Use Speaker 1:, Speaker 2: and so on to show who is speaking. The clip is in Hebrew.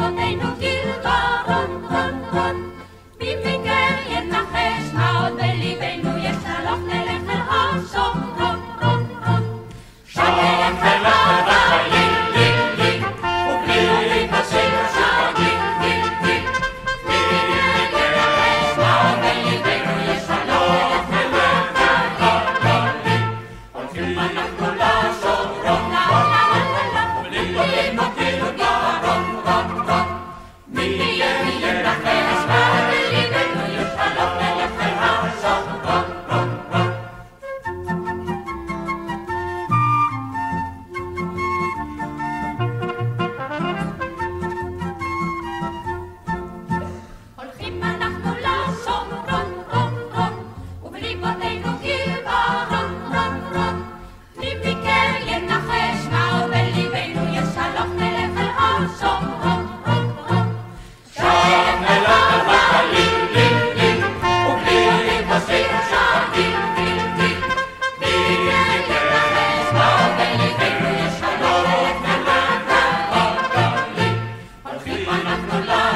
Speaker 1: בליבותינו גיל ורון, רון, רון. מי מכם ינחש מה עוד בליבנו יש? הלוך נלך אל השומרון, רון, רון. שם נלך אל הגליל, ליל, ליל, ובלי בשיר שם גיל, גיל, גיל. מי ינחש מה עוד בליבנו יש? הלוך נלך אל הגליל. הולכים אנחנו לשומרון, ובליבותינו גיל ורון, רון, רון. מי ינחש מה עוד בליבנו יש? הלוך נלך אל השומרון, רון, רון. הולכים אנחנו לשומרון, רון, רון, ובליבותינו גיל ורון, רון, רון. מי מכם ינחש מה עוד בליבנו יש? הלוך נלך אל השומרון, רון, רון. שם נלך אל הגליל, ליל, ליל, ובלי בשיר שם גיל, גיל, גיל. מי ינחש מה עוד בליבנו יש? הלוך נלך אל הגליל. הולכים אנחנו